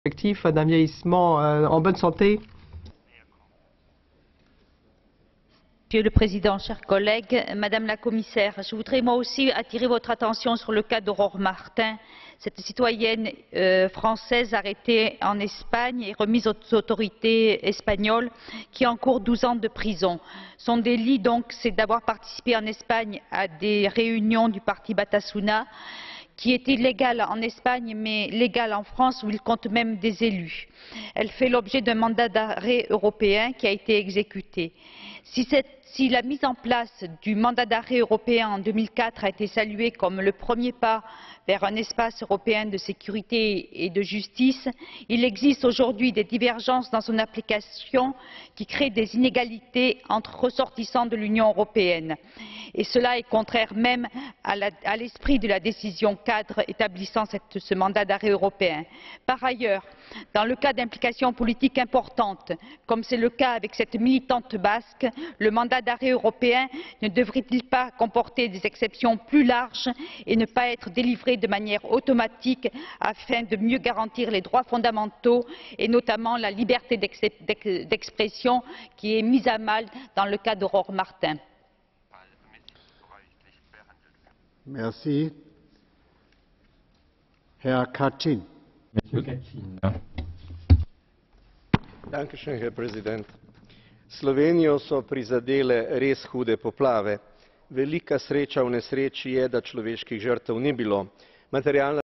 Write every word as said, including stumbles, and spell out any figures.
Objectif d'un vieillissement euh, en bonne santé. Monsieur le Président, chers collègues, Madame la Commissaire, je voudrais moi aussi attirer votre attention sur le cas d'Aurore Martin, cette citoyenne euh, française arrêtée en Espagne et remise aux autorités espagnoles qui encourt douze ans de prison. Son délit, donc, c'est d'avoir participé en Espagne à des réunions du parti Batasuna, qui est illégale en Espagne mais légale en France où il compte même des élus. Elle fait l'objet d'un mandat d'arrêt européen qui a été exécuté. Si, cette, si la mise en place du mandat d'arrêt européen en deux mille quatre a été saluée comme le premier pas vers un espace européen de sécurité et de justice, il existe aujourd'hui des divergences dans son application qui créent des inégalités entre ressortissants de l'Union européenne. Et cela est contraire même à l'esprit de la décision cadre établissant cette, ce mandat d'arrêt européen. Par ailleurs, dans le cas d'implications politiques importantes, comme c'est le cas avec cette militante basque, le mandat d'arrêt européen ne devrait-il pas comporter des exceptions plus larges et ne pas être délivré de manière automatique afin de mieux garantir les droits fondamentaux et notamment la liberté d'expression qui est mise à mal dans le cas d'Aurore Martin? Merci. Herr Kacin. Monsieur Kacin. Dankeschön, Herr Präsident. Slovenijo so prizadele res hude poplave. Velika sreča v nesreči je, da človeških žrtev ni bilo. Materialna